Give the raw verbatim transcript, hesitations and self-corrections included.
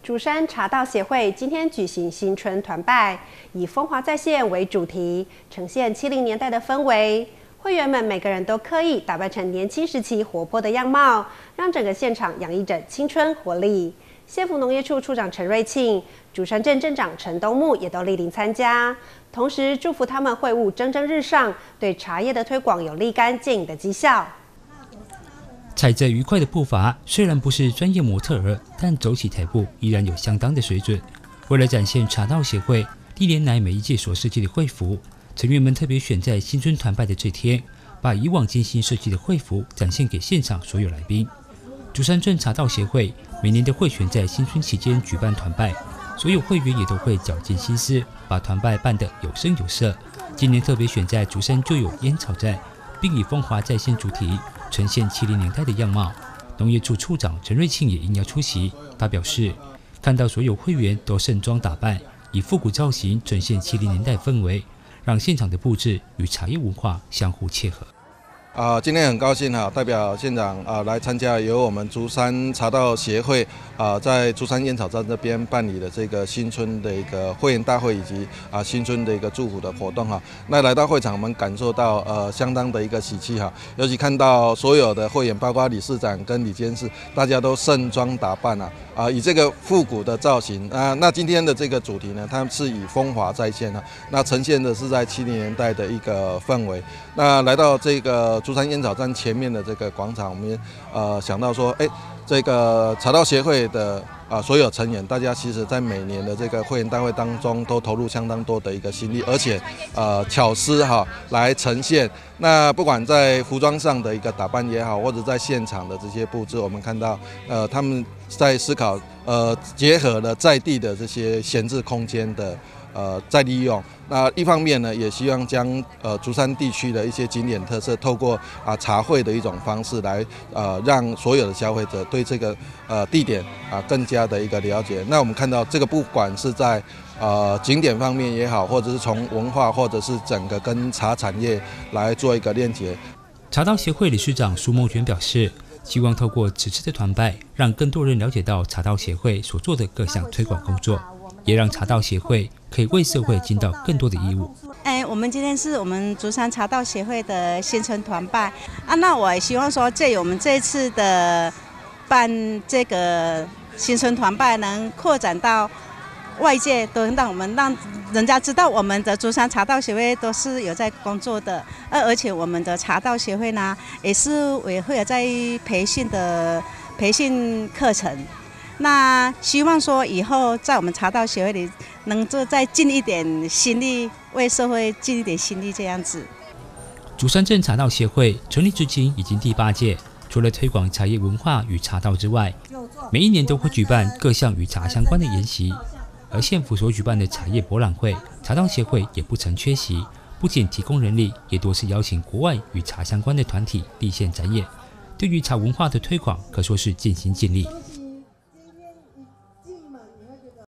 竹山茶道协会今天举行新春团拜，以风华再现为主题，呈现七零年代的氛围。会员们每个人都刻意打扮成年轻时期活泼的样貌，让整个现场洋溢着青春活力。县府农业处处长陈瑞庆、竹山镇镇长陈东木也都莅临参加，同时祝福他们会务蒸蒸日上，对茶叶的推广有立竿见影的绩效。 踩着愉快的步伐，虽然不是专业模特儿，但走起台步依然有相当的水准。为了展现茶道协会历年来每一届所设计的会服，成员们特别选在新春团拜的这天，把以往精心设计的会服展现给现场所有来宾。竹山镇茶道协会每年都会选在新春期间举办团拜，所有会员也都会绞尽心思，把团拜办得有声有色。今年特别选在竹山旧有烟草站，并以风华再现主题，呈现七零年代的样貌。农业处处长陈瑞庆也应邀出席，他表示，看到所有会员都盛装打扮，以复古造型呈现七零年代氛围，让现场的布置与茶叶文化相互切合。 啊、呃，今天很高兴哈，代表县长啊、呃、来参加由我们竹山茶道协会啊、呃、在竹山烟草站这边办理的这个新春的一个会员大会以及啊、呃、新春的一个祝福的活动哈。那来到会场，我们感受到呃相当的一个喜气哈，尤其看到所有的会员，包括理事长跟理监事，大家都盛装打扮啊啊、呃、以这个复古的造型啊、呃。那今天的这个主题呢，它是以风华再现啊，那呈现的是在七零年代的一个氛围。那来到这个竹山烟草站前面的这个广场，我们呃想到说，哎，这个茶道协会的啊、呃、所有成员，大家其实在每年的这个会员大会当中都投入相当多的一个心力，而且呃巧思哈来呈现。那不管在服装上的一个打扮也好，或者在现场的这些布置，我们看到呃他们在思考呃结合了在地的这些闲置空间的。呃，再利用。那一方面呢，也希望将呃竹山地区的一些景点特色，透过啊、呃、茶会的一种方式来呃让所有的消费者对这个呃地点啊、呃、更加的一个了解。那我们看到这个不管是在呃景点方面也好，或者是从文化或者是整个跟茶产业来做一个链接。 茶道协会理事长苏梦娟表示，希望透过此次的团拜，让更多人了解到茶道协会所做的各项推广工作。也让茶道协会可以为社会尽到更多的义务。 哎，我们今天是我们竹山茶道协会的新春团拜啊，那我也希望说，借由我们这一次的办这个新春团拜，能扩展到外界，都让我们让人家知道我们的竹山茶道协会都是有在工作的，而而且我们的茶道协会呢，也是也会有在培训的培训课程。那希望说以后在我们茶道协会里能做再尽一点心力，为社会尽一点心力这样子。 竹山镇茶道协会成立至今已经第八届，除了推广茶叶文化与茶道之外，每一年都会举办各项与茶相关的研习。而县府所举办的茶叶博览会，茶道协会也不曾缺席，不仅提供人力，也多次邀请国外与茶相关的团体立线展演。对于茶文化的推广，可说是尽心尽力。